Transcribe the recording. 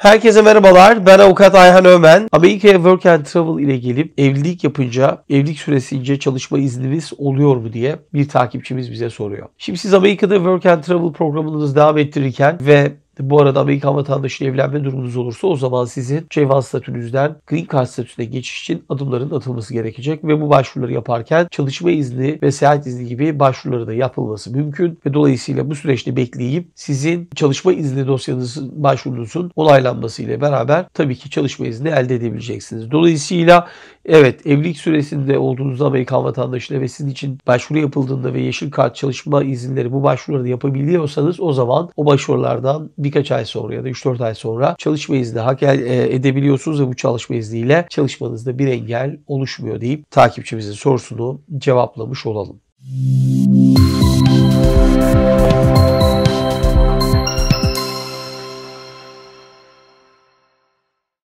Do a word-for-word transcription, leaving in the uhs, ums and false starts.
Herkese merhabalar. Ben Avukat Ayhan Ömen. Amerika'ya Work and Travel ile gelip evlilik yapınca evlilik süresince çalışma izniniz oluyor mu diye bir takipçimiz bize soruyor. Şimdi siz Amerika'da Work and Travel programınızı devam ettirirken ve bu arada Amerikan vatandaşıyla evlenme durumunuz olursa o zaman sizin J bir statünüzden Green Card statüsüne geçiş için adımların atılması gerekecek ve bu başvuruları yaparken çalışma izni ve seyahat izni gibi başvuruları da yapılması mümkün ve dolayısıyla bu süreçte bekleyip sizin çalışma izni dosyanızın başvurunuzun onaylanması ile beraber tabii ki çalışma izni elde edebileceksiniz. Dolayısıyla evet, evlilik süresinde olduğunuzda Amerikan vatandaşıyla ve sizin için başvuru yapıldığında ve yeşil kart çalışma izinleri bu başvuruları yapabiliyorsanız o zaman o başvurulardan birkaç ay sonra ya da üç dört ay sonra çalışma izni hak edebiliyorsunuz ve bu çalışma izniyle çalışmanızda bir engel oluşmuyor deyip takipçimizin sorusunu cevaplamış olalım.